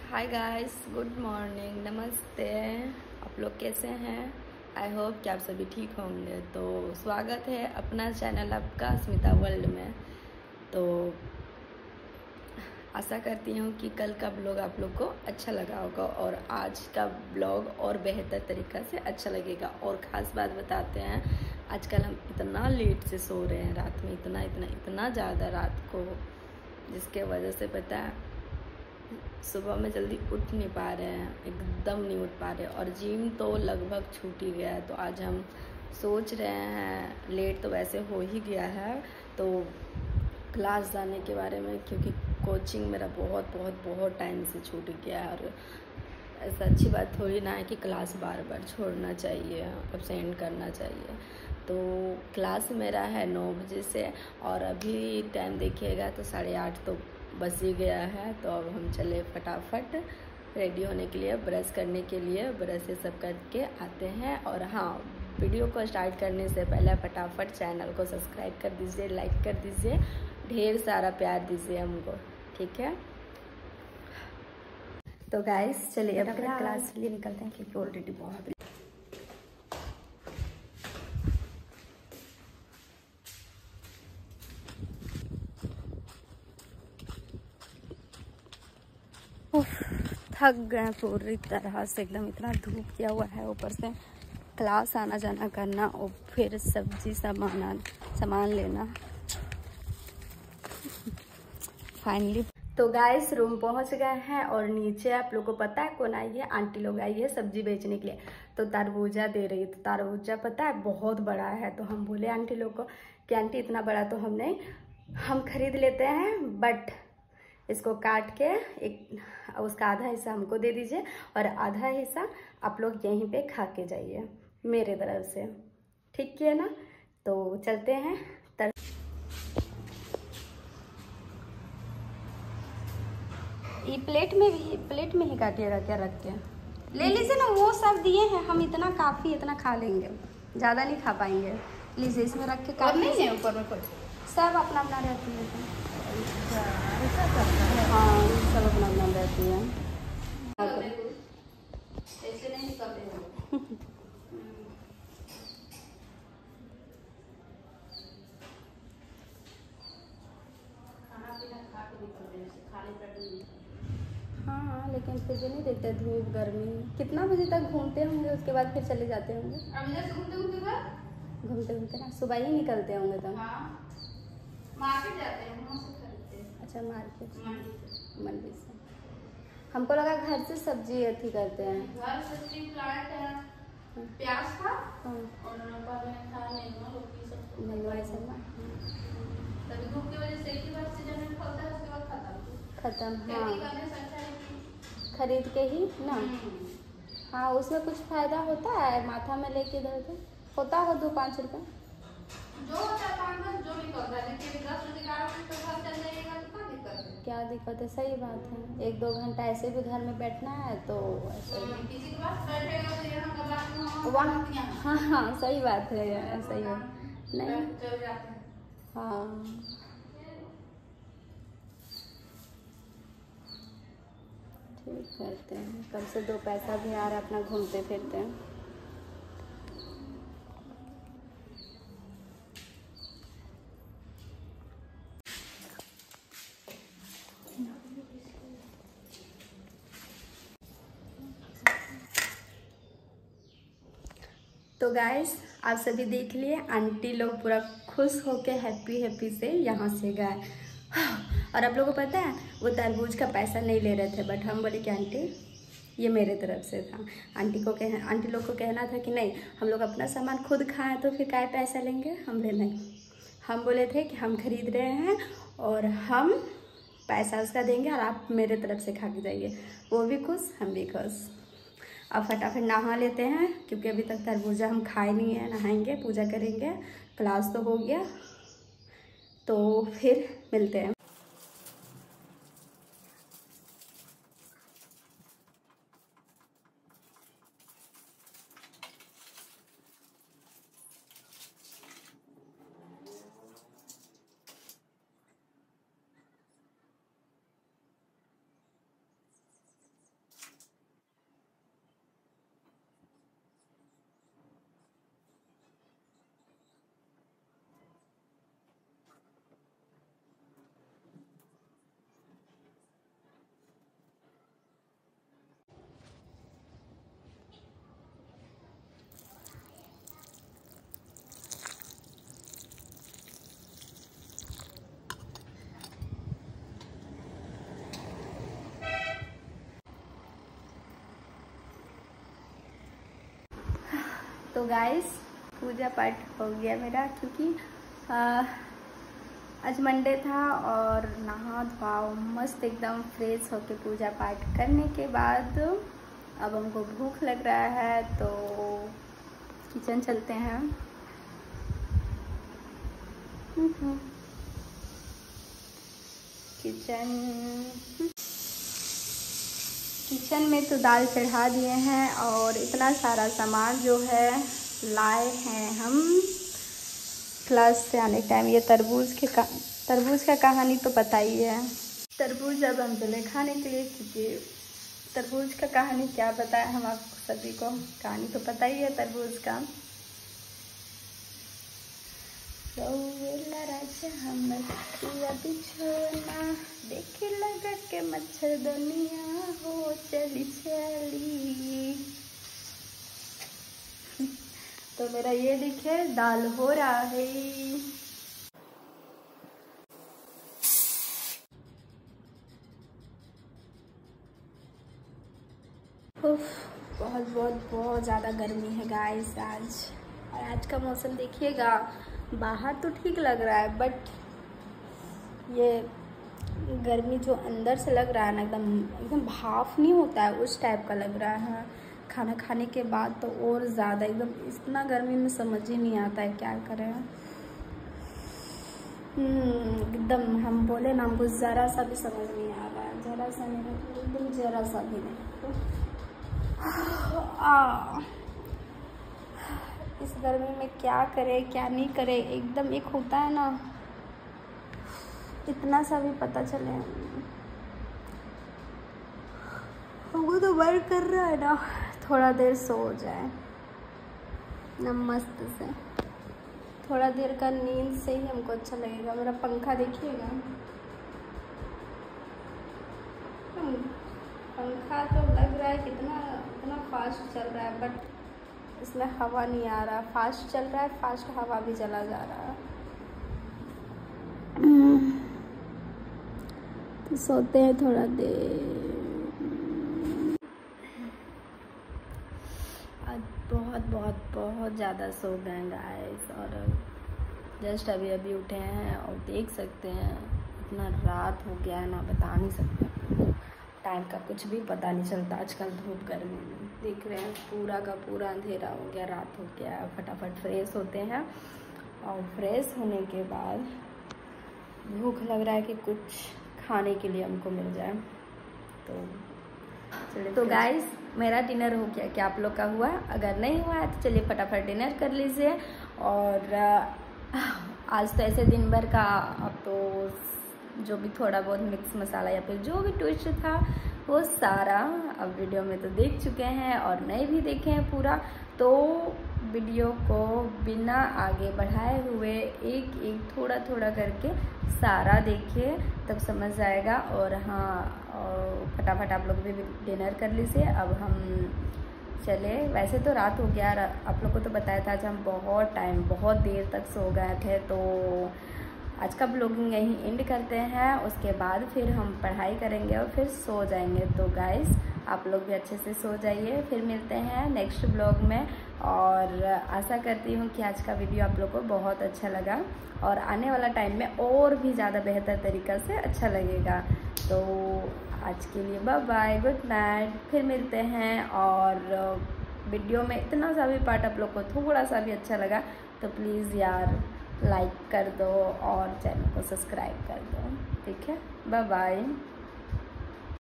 Hi guys, good morning, नमस्ते। आप लोग कैसे हैं? आई होप कि आप सभी ठीक होंगे। तो स्वागत है अपना चैनल आपका स्मिता वर्ल्ड में। तो आशा करती हूँ कि कल का ब्लॉग आप लोग को अच्छा लगा होगा और आज का ब्लॉग और बेहतर तरीक़ा से अच्छा लगेगा। और ख़ास बात बताते हैं, आजकल हम इतना लेट से सो रहे हैं रात में, इतना ज़्यादा रात को, जिसके वजह से पता है सुबह में जल्दी उठ नहीं पा रहे हैं, एकदम नहीं उठ पा रहे। और जिम तो लगभग छूट ही गया है। तो आज हम सोच रहे हैं, लेट तो वैसे हो ही गया है, तो क्लास जाने के बारे में, क्योंकि कोचिंग मेरा बहुत टाइम से छूट गया है। और ऐसा अच्छी बात थोड़ी ना है कि क्लास बार बार छोड़ना चाहिए, एब्सेंट करना चाहिए। तो क्लास मेरा है 9 बजे से और अभी टाइम देखिएगा तो 8:30 तो बज ही गया है। तो अब हम चले फटाफट रेडी होने के लिए, ब्रश करने के लिए, ब्रश ये सब करके आते हैं। और हाँ, वीडियो को स्टार्ट करने से पहले फटाफट चैनल को सब्सक्राइब कर दीजिए, लाइक कर दीजिए, ढेर सारा प्यार दीजिए हमको, ठीक है? तो गाइस चलिए अब क्लास के लिए निकलते हैं, क्योंकि ऑलरेडी बहुत थक गए पूरी तरह से, एकदम इतना धूप किया हुआ है, ऊपर से क्लास आना जाना करना और फिर सब्जी सामान लेना। फाइनली तो गाइस रूम पहुंच गए हैं और नीचे आप लोग को पता है कौन आई है? आंटी लोग आई है सब्जी बेचने के लिए। तो तरबूजा दे रही है। तो तरबूजा पता है बहुत बड़ा है। तो हम बोले आंटी लोग को कि आंटी इतना बड़ा तो हम खरीद लेते हैं, बट इसको काट के उसका आधा हिस्सा हमको दे दीजिए और आधा हिस्सा आप लोग यहीं पे खा के जाइए मेरे तरफ से, ठीक है ना? तो चलते हैं। ये प्लेट में ही काटिएगा क्या? रख के ले लीजिए ना, वो सब दिए हैं हम, इतना काफ़ी, इतना खा लेंगे, ज़्यादा नहीं खा पाएंगे। लीजिए इसमें रख के काट नहीं है ऊपर में कुछ, सब अपना अपना रहती है। हाँ, सब अपना अपना रहती है। ऐसे नहीं हाँ, लेकिन फिर भी नहीं देखते, धूप गर्मी। कितना बजे तक घूमते होंगे, उसके बाद फिर चले जाते होंगे? घूमते ना सुबह ही निकलते होंगे तब। मार्केट जाते हैं, वहाँ से खरीदते हैं। अच्छा, मार्केट मंडी से। हमको लगा घर से सब्जी अथी करते हैं। घर सब्जी प्लांट है, प्याज था और तभी धूप की वजह से एक ही बार सीजन में फलता है, उसके बाद खत्म। हाँ, खरीद के ही ना। हाँ, उसमें कुछ फायदा होता है, माथा में लेके इधर उधर होता हो 2-5 रुपये जो होता है, जो निकलता है। लेकिन 10-11 तो घर चल जाइएगा तो क्या दिक्कत है? सही बात है, 1-2 घंटा ऐसे भी घर में बैठना है तो ऐसे किसी के पास बैठेगा तो यहाँ वहाँ। हाँ, सही बात है, ऐसा ही है। नहीं चल जाते हैं। हाँ, ठीक करते हैं, कम से 2 पैसा भी आ रहा है, अपना घूमते फिरते हैं। तो गाइस आप सभी देख लिए, आंटी लोग पूरा खुश होके हैप्पी से यहाँ से गए। और आप लोगों को पता है, वो तरबूज का पैसा नहीं ले रहे थे, बट हम बोले कि आंटी ये मेरे तरफ से था। आंटी लोग को कहना था कि नहीं, हम लोग अपना सामान खुद खाएं तो फिर क्या पैसा लेंगे? हम बोले नहीं, हम बोले थे कि हम खरीद रहे हैं और हम पैसा उसका देंगे और आप मेरे तरफ से खा के जाइए। वो भी खुश, हम भी खुश। अब फटाफट नहा लेते हैं, क्योंकि अभी तक तरबूजा हम खाए नहीं है। नहाएंगे, पूजा करेंगे, क्लास तो हो गया, तो फिर मिलते हैं। तो गाइस पूजा पाठ हो गया मेरा, क्योंकि आज मंडे था और नहा धोआ मस्त एकदम फ्रेश होके पूजा पाठ करने के बाद अब हमको भूख लग रहा है, तो किचन चलते हैं। किचन में तो दाल चढ़ा दिए हैं और इतना सारा सामान जो है लाए हैं हम क्लास से आने टाइम। ये तरबूज का कहानी तो पता ही है। तरबूज अब हम चले खाने के लिए, क्योंकि तरबूज का कहानी क्या पता है हम आप सभी को, कहानी तो पता ही है तरबूज का। देखे लगा के मच्छर दुनिया हो चली चली। तो मेरा ये दिखे दाल हो रहा है। बहुत ज़्यादा गर्मी है गाइस आज। और आज का मौसम देखिएगा, बाहर तो ठीक लग रहा है बट ये गर्मी जो अंदर से लग रहा है ना, एकदम भाप नहीं होता है उस टाइप का लग रहा है। खाना खाने के बाद तो और ज़्यादा एकदम इतना गर्मी में समझ ही नहीं आता है क्या करें। एकदम हम बोले ना, हमको ज़रा सा भी समझ नहीं आ रहा है, ज़रा सा नहीं, एकदम ज़रा सा भी नहीं। इस गर्मी में क्या करे क्या नहीं करे, एकदम एक होता है ना, इतना सा भी पता चले। हमको तो मन कर रहा है ना थोड़ा देर सो जाए ना मस्त से, थोड़ा देर का नींद से ही हमको अच्छा लगेगा। मेरा पंखा देखिएगा, पंखा तो लग रहा है कितना फास्ट चल रहा है, बट इसमें हवा नहीं आ रहा। फास्ट चल रहा है, फास्ट हवा भी चला जा रहा है। तो सोते हैं थोड़ा देर। आज बहुत ज़्यादा सो गए गाइस, और जस्ट अभी उठे हैं और देख सकते हैं इतना रात हो गया है ना, बता नहीं सकते। टाइम का कुछ भी पता नहीं चलता आजकल धूप गर्मी में। देख रहे हैं पूरा का पूरा अंधेरा हो गया, रात हो गया। फटाफट फ्रेश होते हैं और फ्रेश होने के बाद भूख लग रहा है कि कुछ खाने के लिए हमको मिल जाए। तो चलिए, तो गाइस मेरा डिनर हो गया, क्या आप लोग का हुआ? अगर नहीं हुआ है तो चलिए फटाफट डिनर कर लीजिए। और आज तो ऐसे दिन भर का अब तो जो भी थोड़ा बहुत मिक्स मसाला या फिर जो भी ट्विस्ट था वो सारा अब वीडियो में तो देख चुके हैं, और नहीं भी देखे हैं पूरा तो वीडियो को बिना आगे बढ़ाए हुए एक थोड़ा करके सारा देखिए, तब समझ जाएगा। और हाँ, फटाफट आप लोग भी डिनर कर लीजिए। अब हम चले, वैसे तो रात हो गया, आप लोग को तो बताया था आज हम बहुत देर तक सो गए थे। तो आज का ब्लॉगिंग यहीं एंड करते हैं, उसके बाद फिर हम पढ़ाई करेंगे और फिर सो जाएंगे। तो गाइस आप लोग भी अच्छे से सो जाइए, फिर मिलते हैं नेक्स्ट ब्लॉग में। और आशा करती हूँ कि आज का वीडियो आप लोग को बहुत अच्छा लगा और आने वाला टाइम में और भी ज़्यादा बेहतर तरीक़ा से अच्छा लगेगा। तो आज के लिए बाय बाय, गुड नाइट, फिर मिलते हैं। और वीडियो में इतना सा भी पार्ट आप लोग को थोड़ा सा भी अच्छा लगा तो प्लीज़ यार लाइक कर दो और चैनल को सब्सक्राइब कर दो, ठीक है? Bye bye.